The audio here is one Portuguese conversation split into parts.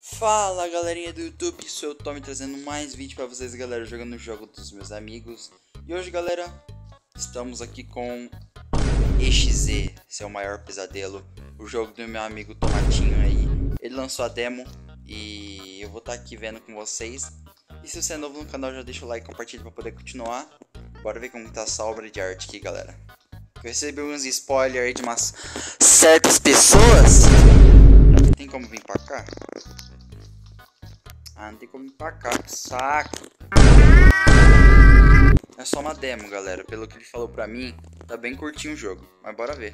Fala galerinha do YouTube, sou eu Tommy trazendo mais vídeo pra vocês, galera, jogando o jogo dos meus amigos. E hoje, galera, estamos aqui com EXE, seu maior pesadelo, o jogo do meu amigo Tomatinho aí. Ele lançou a demo e eu vou estar aqui vendo com vocês. E se você é novo no canal, já deixa o like e compartilha pra poder continuar. Bora ver como tá essa obra de arte aqui, galera. Eu recebi uns spoilers aí de umas certas pessoas. Tem como vir pra cá? Ah, não tem como vir pra cá, que saco. É só uma demo, galera. Pelo que ele falou pra mim, tá bem curtinho o jogo. Mas bora ver.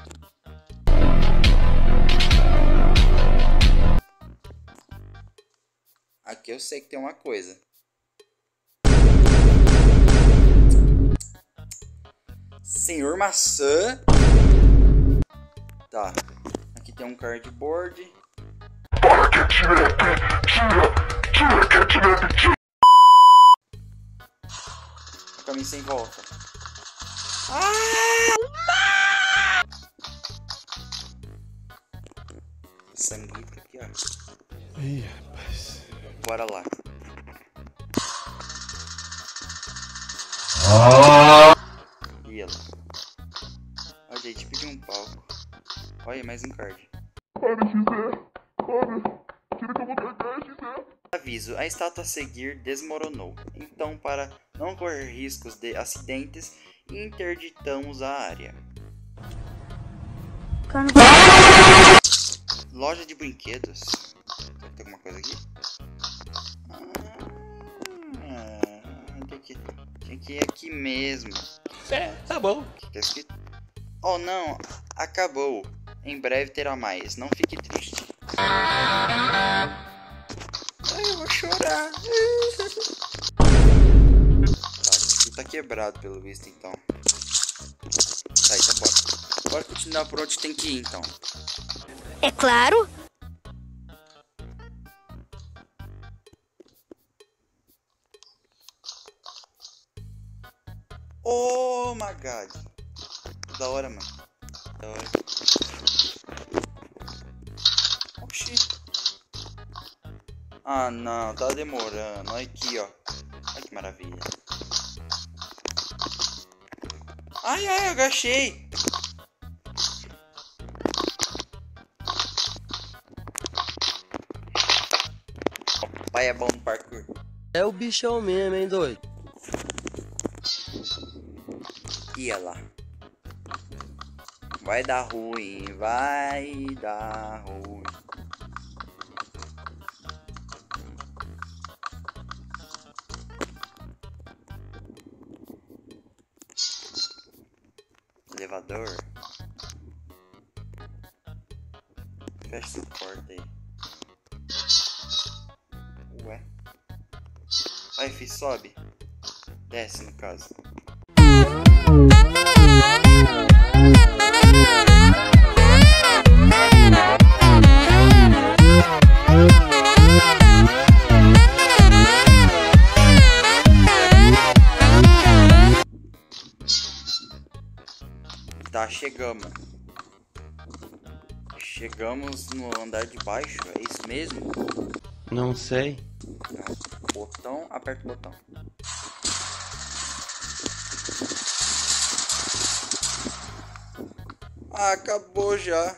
Aqui eu sei que tem uma coisa. Senhor Maçã. Tá. Aqui tem um cardboard. O caminho sem volta. Sanguito aqui, ó. Ih, rapaz. Bora lá. Ia lá. Olha aí, te pedi um palco. Olha, mais um card. Aviso, a estátua a seguir desmoronou. Então, para não correr riscos de acidentes, interditamos a área. Loja de brinquedos. Será que tem alguma coisa aqui? Tinha que ir aqui mesmo. É, tá bom. O que tá escrito? Oh não, acabou. Em breve terá mais. Não fique triste. Ai, eu vou chorar. Tá, aqui tá quebrado pelo visto então. Tá, então bora. Bora continuar por onde tem que ir então. É claro. Oh my god. Da hora, mano. Da hora. Oxi. Ah não, tá demorando. Olha aqui, ó. Olha que maravilha. Ai, ai, eu agachei. O pai é bom no parkour. É o bichão mesmo, hein, doido? Ia lá. Vai dar ruim, vai dar ruim. Elevador. Fecha essa porta aí. Ué. Vai, fi, sobe. Desce, no caso. Tá, chegamos. Chegamos no andar de baixo, é isso mesmo? Não sei. Tá. Botão, aperta o botão. Ah, acabou já.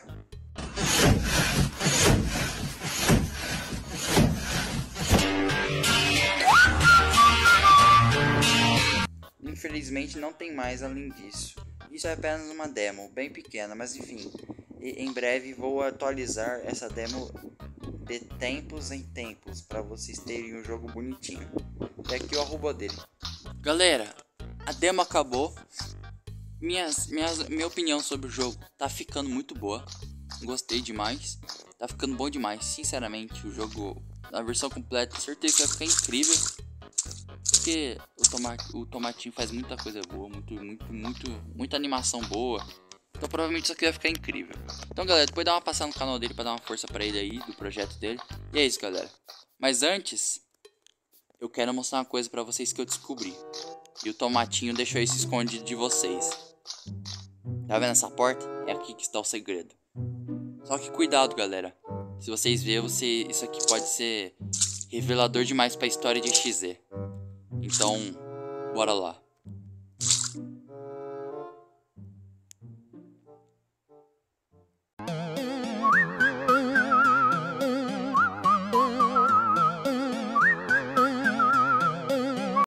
Infelizmente não tem mais além disso. Isso é apenas uma demo, bem pequena, mas enfim. E em breve vou atualizar essa demo de tempos em tempos para vocês terem um jogo bonitinho. E aqui o arroba dele. Galera, a demo acabou. Minha opinião sobre o jogo tá ficando muito boa. Gostei demais. Tá ficando bom demais. Sinceramente, o jogo, na versão completa, certeza que vai ficar incrível. Porque o Tomatinho faz muita coisa boa, muita animação boa. Então provavelmente isso aqui vai ficar incrível. Então galera, depois dá uma passada no canal dele pra dar uma força pra ele aí, do projeto dele. E é isso, galera. Mas antes, eu quero mostrar uma coisa pra vocês que eu descobri. E o Tomatinho deixou isso escondido de vocês. Tá vendo essa porta? É aqui que está o segredo. Só que cuidado, galera. Se vocês verem, isso aqui pode ser revelador demais pra história de XZ. Então, bora lá.